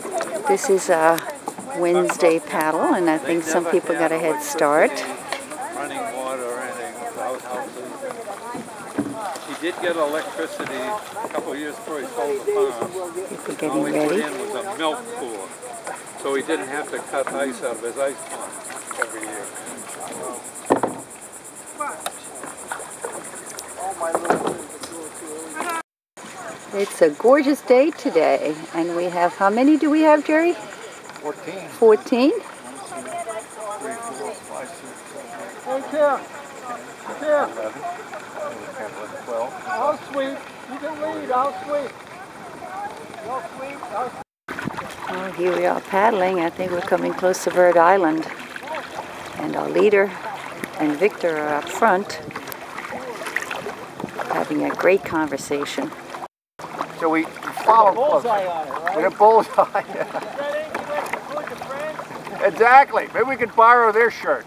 This is a Wednesday paddle, and I think some people got a head start. Running water or anything, outhouses. He did get electricity a couple of years before he sold the farm. People getting All he ready. put in was a milk cooler, so he didn't have to cut ice out of his ice pond every year. It's a gorgeous day today, and we have, how many do we have, Jerry? 14. 14? Hey, Kim. Kim. 12. I'll sweep. You can lead. I'll sweep. I'll sweep. Well, here we are paddling. I think we're coming close to Bird Island. And our leader and Victor are up front, having a great conversation. So we follow bullseye on it, right? With a bullseye. Exactly. Maybe we could borrow their shirt.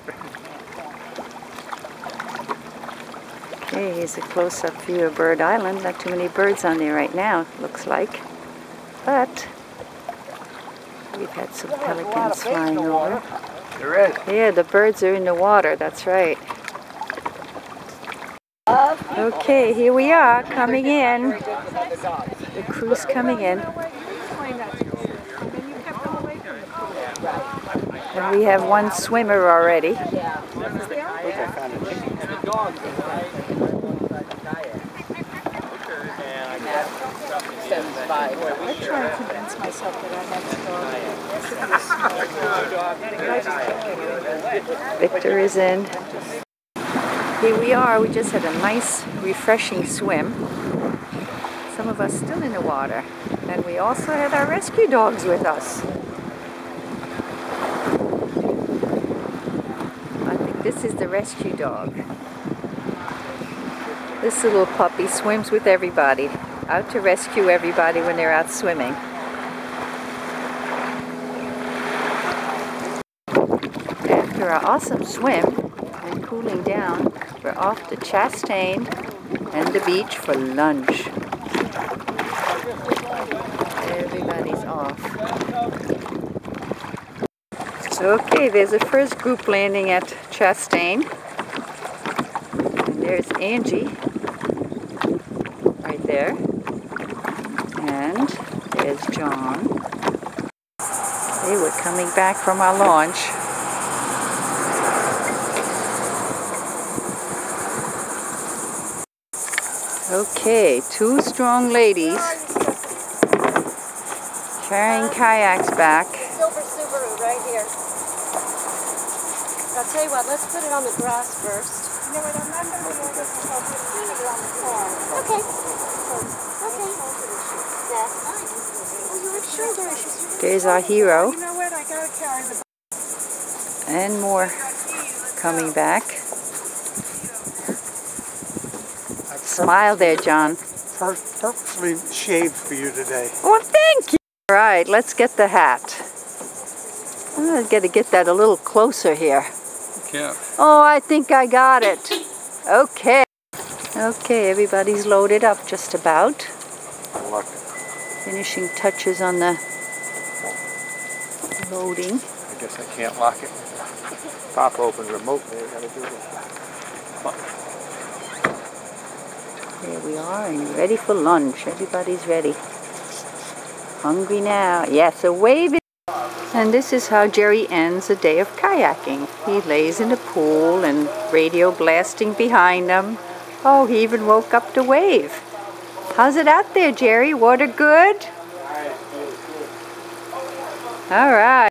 Okay, here's a close-up view of Bird Island. Not too many birds on there right now, looks like. But we've had some pelicans flying over. There is. Yeah, the birds are in the water, that's right. Okay, here we are, coming in. The crew's coming in. And we have one swimmer already. I try to convince myself that I have to go. Victor is in. Here we are. We just had a nice, refreshing swim. Some of us still in the water. And we also had our rescue dogs with us. I think this is the rescue dog. This little puppy swims with everybody. Out to rescue everybody when they're out swimming. After our awesome swim and cooling down, we're off to Chastain and the beach for lunch. Everybody's off. Okay, there's the first group landing at Chastain. And there's Angie right there. And there's John. They were coming back from our launch. Okay, two strong ladies carrying kayaks back. Silver Subaru right here. I'll tell you what, let's put it on the grass first. No, I don't remember the order to put it on the farm. Okay. Okay. That's fine. Oh, you were sure there. There's our hero. You know what? I gotta carry the. And more coming back. Smile there, John. Purposely shaved for you today. Oh, thank you. All right, let's get the hat. I've got to get that a little closer here. Yeah. Oh, I think I got it. Okay. Okay, everybody's loaded up just about. Finishing touches on the loading. I guess I can't lock it. Pop open remotely. I gotta do this. There we are, and ready for lunch. Everybody's ready. Hungry now. Yes, a wave. And this is how Jerry ends a day of kayaking. He lays in the pool and radio blasting behind him. Oh, he even woke up to wave. How's it out there, Jerry? Water good? All right.